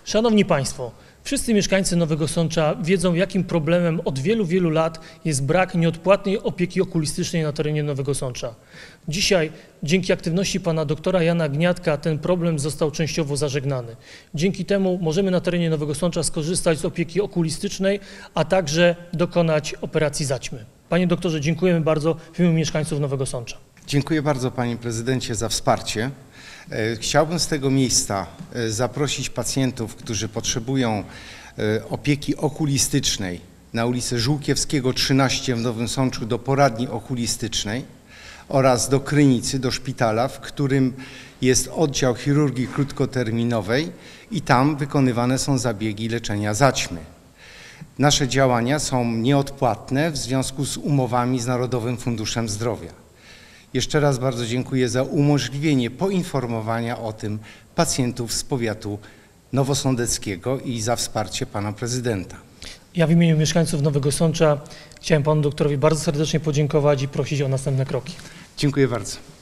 Szanowni Państwo, wszyscy mieszkańcy Nowego Sącza wiedzą, jakim problemem od wielu, wielu lat jest brak nieodpłatnej opieki okulistycznej na terenie Nowego Sącza. Dzisiaj, dzięki aktywności pana doktora Jana Gniatka, ten problem został częściowo zażegnany. Dzięki temu możemy na terenie Nowego Sącza skorzystać z opieki okulistycznej, a także dokonać operacji zaćmy. Panie doktorze, dziękujemy bardzo w imieniu mieszkańców Nowego Sącza. Dziękuję bardzo, panie prezydencie, za wsparcie. Chciałbym z tego miejsca zaprosić pacjentów, którzy potrzebują opieki okulistycznej na ulicy Żółkiewskiego 13 w Nowym Sączu do poradni okulistycznej oraz do Krynicy, do szpitala, w którym jest oddział chirurgii krótkoterminowej i tam wykonywane są zabiegi leczenia zaćmy. Nasze działania są nieodpłatne w związku z umowami z Narodowym Funduszem Zdrowia. Jeszcze raz bardzo dziękuję za umożliwienie poinformowania o tym pacjentów z powiatu nowosądeckiego i za wsparcie pana prezydenta. Ja w imieniu mieszkańców Nowego Sącza chciałem panu doktorowi bardzo serdecznie podziękować i prosić o następne kroki. Dziękuję bardzo.